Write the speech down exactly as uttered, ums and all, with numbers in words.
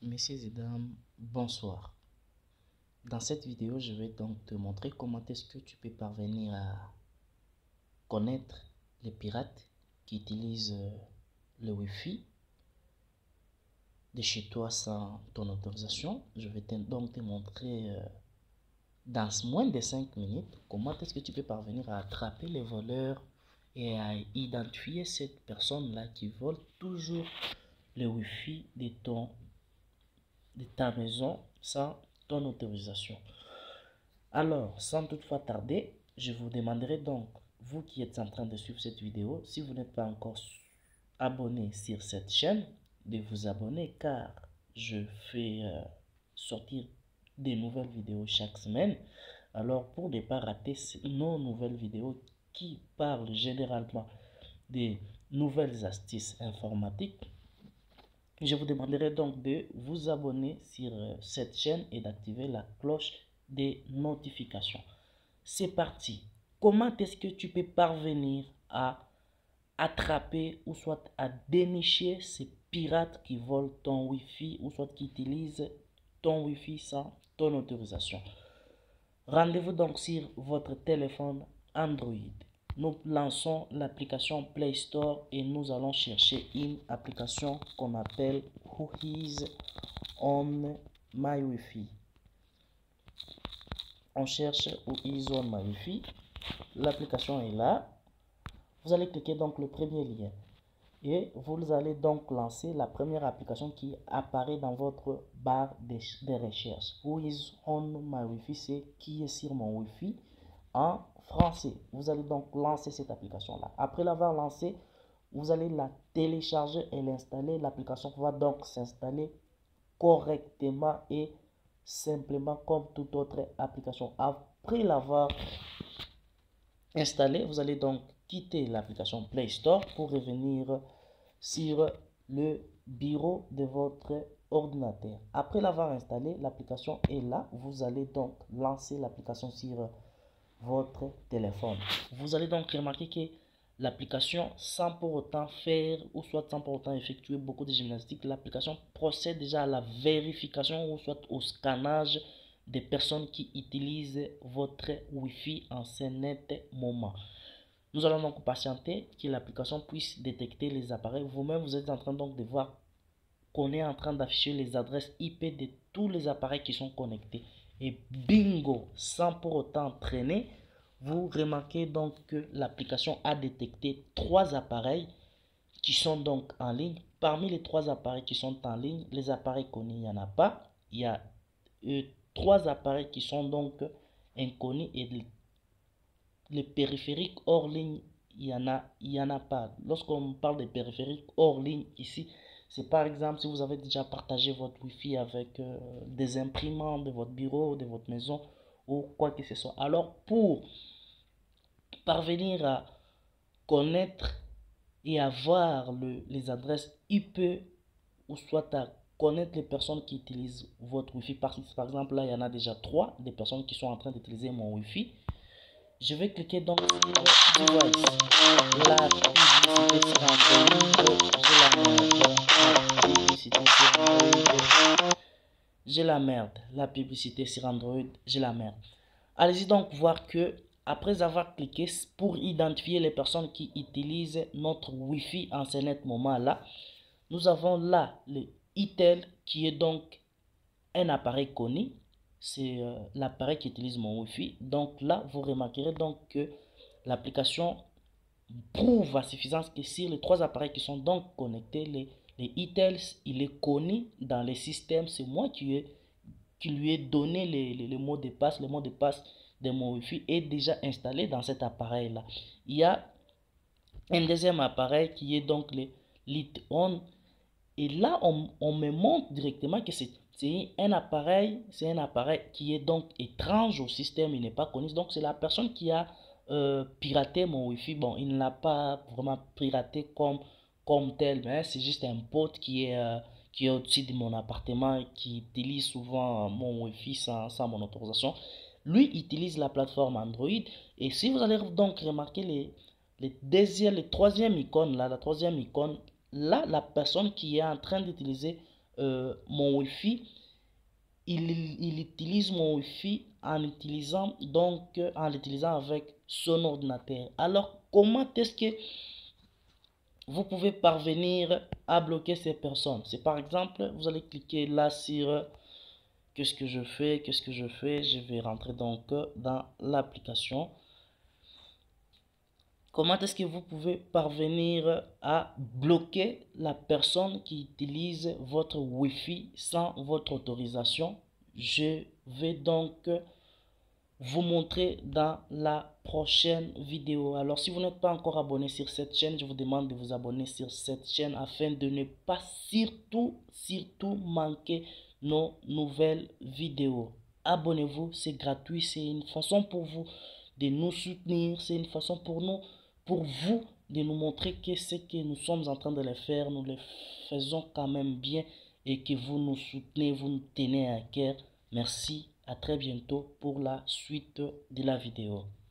Messieurs et dames, bonsoir. Dans cette vidéo, je vais donc te montrer comment est-ce que tu peux parvenir à connaître les pirates qui utilisent le Wi-Fi de chez toi sans ton autorisation. Je vais te, donc te montrer euh, dans moins de cinq minutes comment est-ce que tu peux parvenir à attraper les voleurs et à identifier cette personne-là qui vole toujours le Wi-Fi de ton de ta maison sans ton autorisation. Alors, sans toutefois tarder, je vous demanderai donc, vous qui êtes en train de suivre cette vidéo, si vous n'êtes pas encore abonné sur cette chaîne, de vous abonner car je fais euh, sortir des nouvelles vidéos chaque semaine. Alors, pour ne pas rater nos nouvelles vidéos qui parlent généralement des nouvelles astuces informatiques, je vous demanderai donc de vous abonner sur cette chaîne et d'activer la cloche des notifications. C'est parti. Comment est-ce que tu peux parvenir à attraper ou soit à dénicher ces pirates qui volent ton Wi-Fi ou soit qui utilisent ton Wi-Fi sans ton autorisation? Rendez-vous donc sur votre téléphone Android. Nous lançons l'application Play Store et nous allons chercher une application qu'on appelle Who is on my Wi-Fi. On cherche Who is on my Wi-Fi. L'application est là. Vous allez cliquer donc le premier lien et vous allez donc lancer la première application qui apparaît dans votre barre de, de recherche. Who is on my Wi-Fi, c'est qui est sur mon Wi-Fi en français. Vous allez donc lancer cette application là. Après l'avoir lancée, vous allez la télécharger et l'installer. L'application va donc s'installer correctement et simplement comme toute autre application. Après l'avoir installée, vous allez donc quitter l'application Play Store pour revenir sur le bureau de votre ordinateur. Après l'avoir installé, l'application est là. Vous allez donc lancer l'application sur votre téléphone. Vous allez donc remarquer que l'application, sans pour autant faire ou soit sans pour autant effectuer beaucoup de gymnastique, l'application procède déjà à la vérification ou soit au scannage des personnes qui utilisent votre Wi-Fi en ce net moment. Nous allons donc patienter que l'application puisse détecter les appareils. Vous-même, vous êtes en train donc de voir qu'on est en train d'afficher les adresses I P de tous les appareils qui sont connectés. Et bingo, sans pour autant traîner, vous remarquez donc que l'application a détecté trois appareils qui sont donc en ligne. Parmi les trois appareils qui sont en ligne, les appareils connus, il n'y en a pas. Il y a euh, trois appareils qui sont donc inconnus et les périphériques hors ligne, il y en a, il y en a pas. Lorsqu'on parle de périphériques hors ligne ici, c'est par exemple si vous avez déjà partagé votre Wi-Fi avec euh, des imprimantes de votre bureau, de votre maison ou quoi que ce soit. Alors pour parvenir à connaître et avoir le, les adresses I P ou soit à connaître les personnes qui utilisent votre Wi-Fi, par, par exemple là il y en a déjà trois des personnes qui sont en train d'utiliser mon Wi-Fi. Je vais cliquer donc sur Device. La publicité sur Android, j'ai la merde. La publicité sur Android, j'ai la merde. Allez-y donc voir que après avoir cliqué pour identifier les personnes qui utilisent notre Wi-Fi en ce net moment là, nous avons là le Itel qui est donc un appareil connu. C'est euh, l'appareil qui utilise mon Wi-Fi. Donc là, vous remarquerez donc que l'application prouve à suffisance que sur les trois appareils qui sont donc connectés, les, les Itel, il est connu dans les systèmes. C'est moi qui, ai, qui lui ai donné les, les, les mots de passe. Le mot de passe de mon Wi-Fi est déjà installé dans cet appareil-là. Il y a un deuxième appareil qui est donc le Lit-On. Et là, on, on me montre directement que c'est C'est un appareil, c'est un appareil qui est donc étrange au système, il n'est pas connu. Donc c'est la personne qui a euh, piraté mon Wi-Fi. Bon, il ne l'a pas vraiment piraté comme, comme tel, mais c'est juste un pote qui est, euh, qui est au-dessus de mon appartement et qui utilise souvent mon Wi-Fi sans, sans mon autorisation. Lui utilise la plateforme Android. Et si vous allez donc remarquer les, les deuxième, les troisième icône là, la troisième icône, là, la personne qui est en train d'utiliser euh, mon Wi-Fi, il, il utilise mon Wi-Fi en utilisant donc en l'utilisant avec son ordinateur. Alors comment est-ce que vous pouvez parvenir à bloquer ces personnes? C'est par exemple, vous allez cliquer là sur qu'est-ce que je fais, qu'est-ce que je fais, je vais rentrer donc dans l'application. Comment est-ce que vous pouvez parvenir à bloquer la personne qui utilise votre Wi-Fi sans votre autorisation? Je vais donc vous montrer dans la prochaine vidéo. Alors si vous n'êtes pas encore abonné sur cette chaîne, je vous demande de vous abonner sur cette chaîne afin de ne pas surtout, surtout manquer nos nouvelles vidéos. Abonnez-vous, c'est gratuit, c'est une façon pour vous de nous soutenir, c'est une façon pour nous, pour vous de nous montrer que ce que nous sommes en train de le faire, nous le faisons quand même bien et que vous nous soutenez, vous nous tenez à cœur. Merci, à très bientôt pour la suite de la vidéo.